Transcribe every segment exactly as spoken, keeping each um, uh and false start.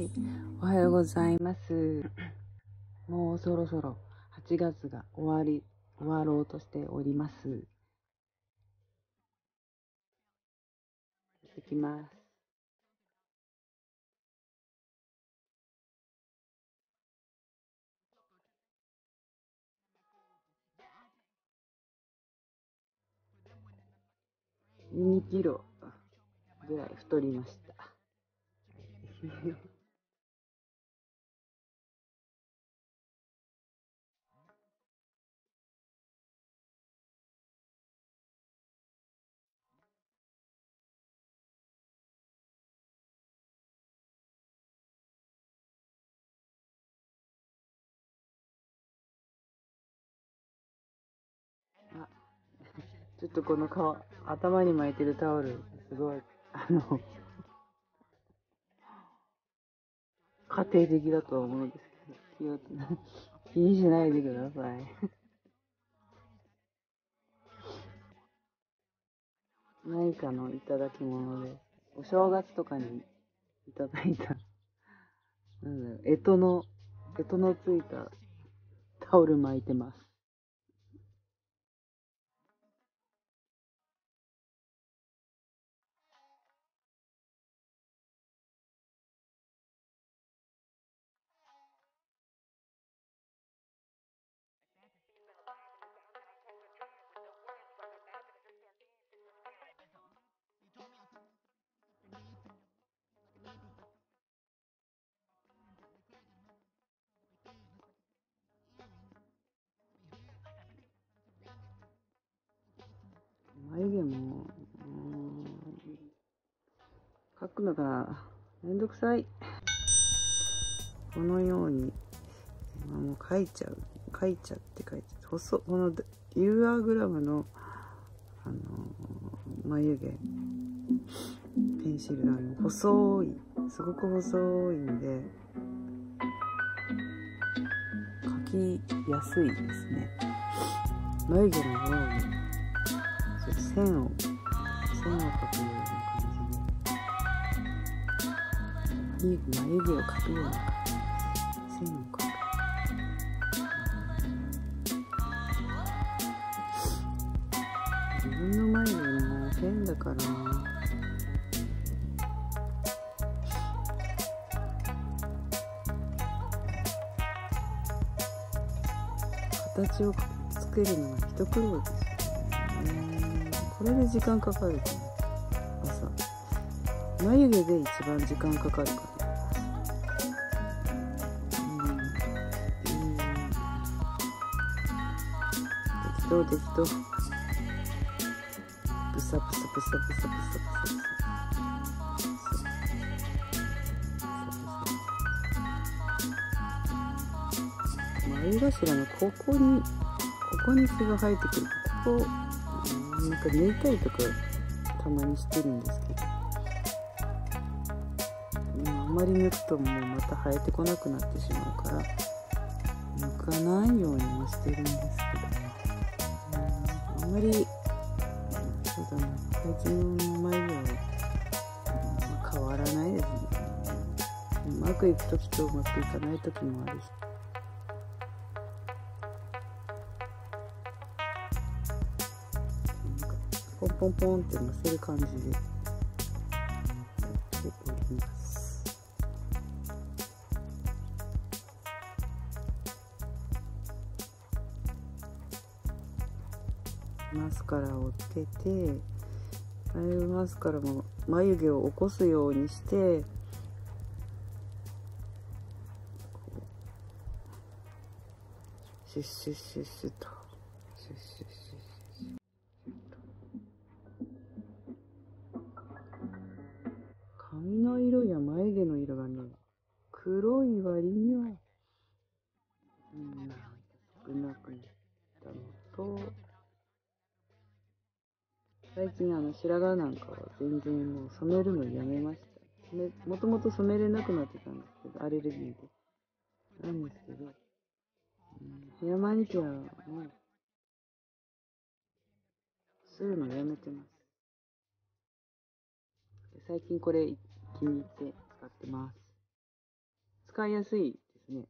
おはようございます。もうそろそろはちがつが終わり、終わろうとしております。行ってきます。にキロぐらい太りました。あ、ちょっとこの顔、頭に巻いてるタオル、すごい、あの、家庭的だと思うんですけど、気を気にしないでください。何かのいただき物で、お正月とかにいただいた、なんだろう、干支の、干支のついたタオル巻いてます。眉毛も、うーん、描くのがめんどくさい。このように、まあ、もう描いちゃう。描いちゃって描いちゃって。細、このユーアーグラムの、あのー、眉毛、ペンシルが細い。すごく細いんで、描きやすいですね。眉毛のように、ちょっと線を、線を描くような感じで、眉毛を描くような感じです。線を描く。自分の眉毛も変だから、形をつけるのが一苦労ですよね。これで時間かかるかな。朝眉毛で一番時間かかるかな。うん、適当適当。ブサブサブサブサブサブサブ眉頭のここにここに毛が生えてくる。ここなんか抜いたりとかたまにしてるんですけど、あんまり抜くともうまた生えてこなくなってしまうから抜かないようにもしてるんですけど、うん、あんまりそうだな、最近の眉毛は、うん、変わらないですね。うまくいく時とうまくいかない時もあるし、ポンポンポンって乗せる感じでやっております。マスカラをつけて、アイマスカラも眉毛を起こすようにして、シュッシュッシュッシュッとシュッシュッシュッシュッ髪の色や眉毛の色がね、黒い割には、うん、少なくなったのと、最近あの白髪なんかは全然もう染めるのやめました。もともと染めれなくなってたんですけど、アレルギーで。なんですけど、うん、ヘアマニキュアもするのやめてます。最近これ気に入って使ってます。 使いやすいですね。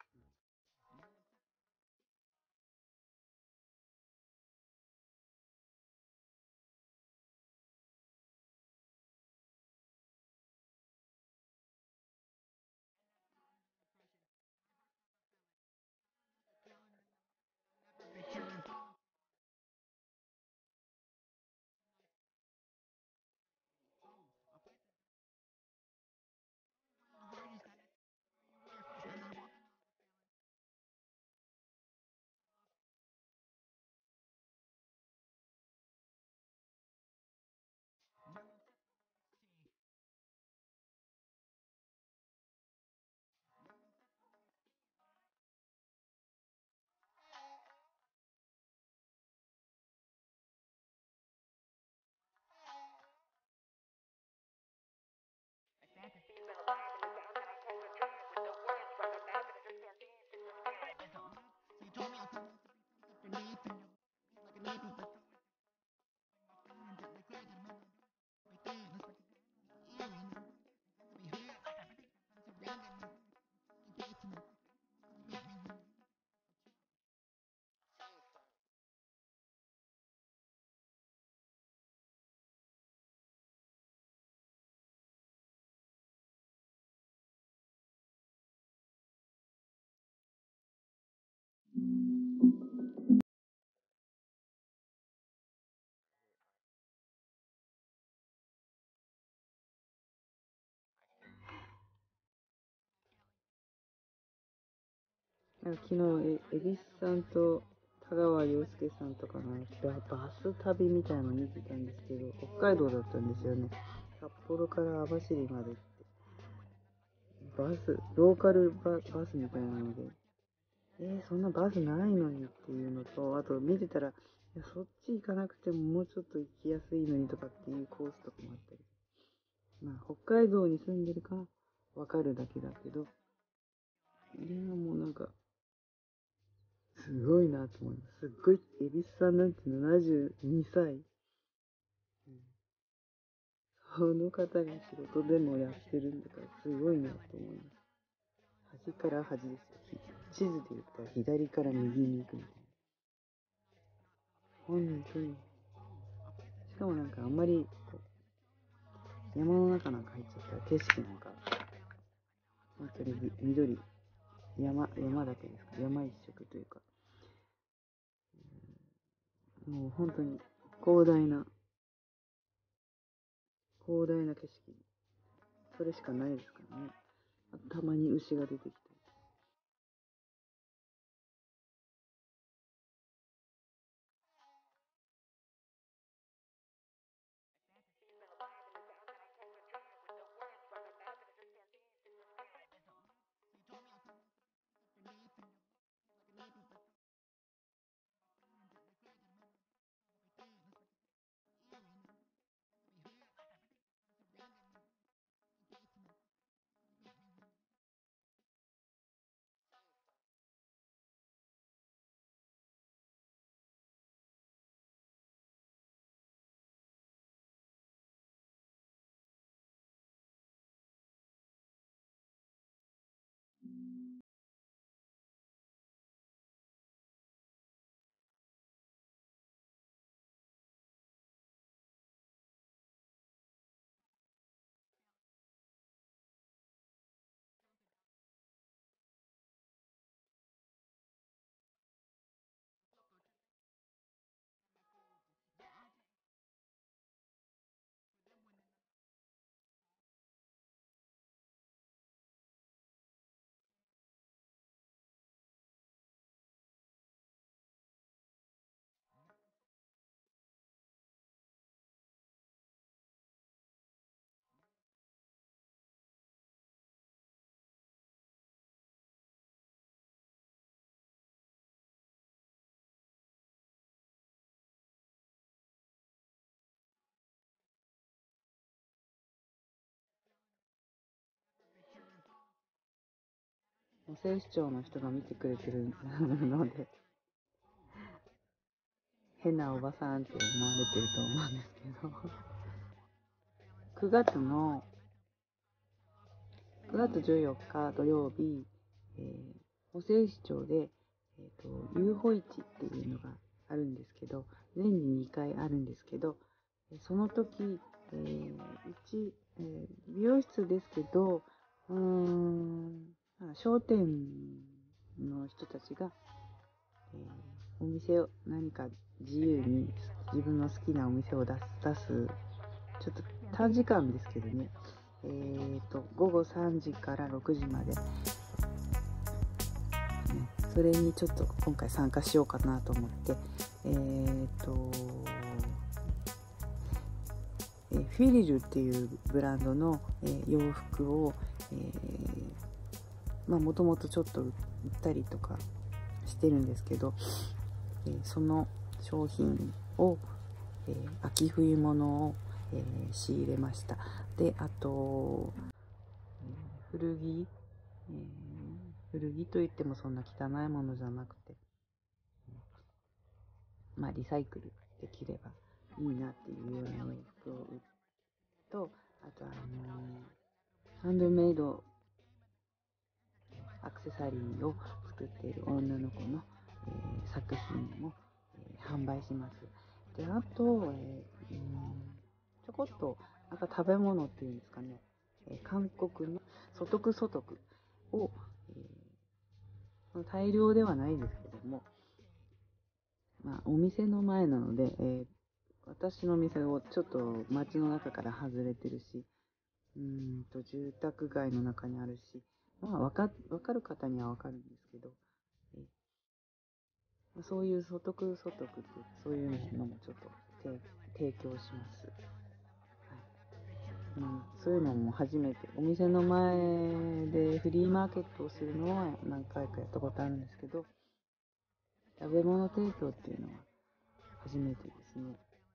なんか昨日、え、蛭子さんと田川陽介さんとかのババス旅みたいなの見てたんですけど、北海道だったんですよね。札幌から網走までって。バス、ローカルバ、バスみたいなので、えー、そんなバスないのにっていうのと、あと見てたら、いや、そっち行かなくてももうちょっと行きやすいのにとかっていうコースとかもあったり。まあ、北海道に住んでるからわかるだけだけど、いや、もうなんか、すごいなと思います。すっごい、蛭子さんなんてななじゅうにさい。うん、その方が仕事でもやってるんだから、すごいなと思います。端から端ですよ。地図で言ったら左から右に行くみたいな。本当に。しかもなんかあんまりこう山の中なんか入っちゃったら景色なんか、本当に緑、山、山だけですか。山一色というか。もう本当に広大な、広大な景色。それしかないですからね。たまに牛が出てきたり。警視庁の人が見てくれてるので、変なおばさんって思われてると思うんですけど、くがつのくがつじゅうよっか土曜日、えー、補正市町で、えーと、遊歩市っていうのがあるんですけど、年ににかいあるんですけど、その時、えー、うち、えー、美容室ですけど、うーん、商店の人たちが、えー、お店を何か自由に自分の好きなお店を出す、出すちょっと短時間ですけどね、えーと、ごごさんじからろくじまで、ね、それにちょっと今回参加しようかなと思って、えーと、えー、フィリルっていうブランドの、えー、洋服を、えー、まあもともとちょっと売ったりとかしてるんですけど、えー、その商品を、えー、秋冬物を、えー、仕入れました。で、あと、えー、古着、えー、古着といってもそんな汚いものじゃなくて、まあリサイクルできればいいなっていうような洋服を売っと、あとあのー、ハンドメイドアクセサリーを作っている女の子の、えー、作品も、えー、販売します。で、あと、えー、うんちょこっとなんか食べ物っていうんですかね、えー、韓国のソトクソトクを、えー、大量ではないですけども、まあ、お店の前なので、えー、私の店をちょっと街の中から外れてるし、うーんと住宅街の中にあるし、まあ、わか、わかる方にはわかるんですけど、えー、そういう所得所得っていうそういうのもちょっと提供します。はい。うん、そういうのも初めて、お店の前でフリーマーケットをするのは何回かやったことあるんですけど、食べ物提供っていうのは初めてですね。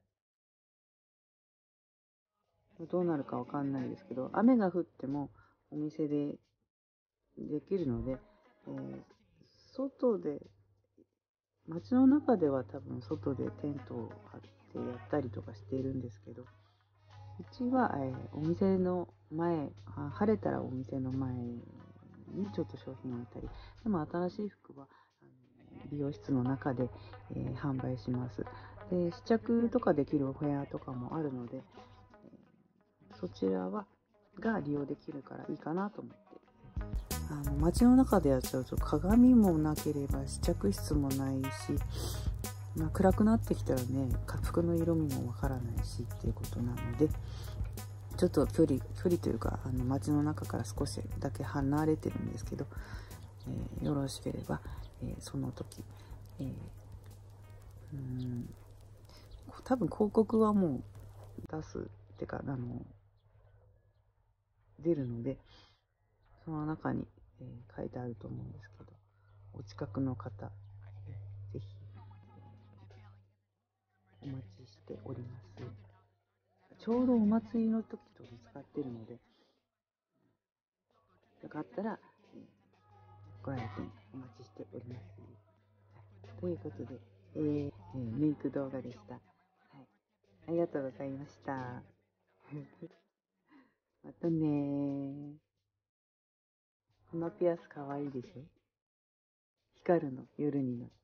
どうなるかわかんないですけど、雨が降ってもお店でできるので、えー、外で、街の中では多分外でテントを張ってやったりとかしているんですけど、うちは、えー、お店の前、晴れたらお店の前にちょっと商品を置いたり、でも新しい服はあの美容室の中で、えー、販売します。で、試着とかできるお部屋とかもあるので、えー、そちらはが利用できるからいいかなと思って、あの街の中でやっちゃうと鏡もなければ試着室もないし、まあ、暗くなってきたらね、服の色味もわからないしっていうことなので、ちょっと距離距離というか、あの街の中から少しだけ離れてるんですけど、えー、よろしければ、えー、その時、えー、うん多分広告はもう出すってか、あの出るので、その中に、えー、書いてあると思うんですけど、お近くの方、ぜひお待ちしております。ちょうどお祭りの時とぶつかってるので、よかったら、えー、ご来店お待ちしております。はい、ということで、えーえー、メイク動画でした。はい、ありがとうございました。またねー。このピアスかわいいでしょ？光るの、夜になって。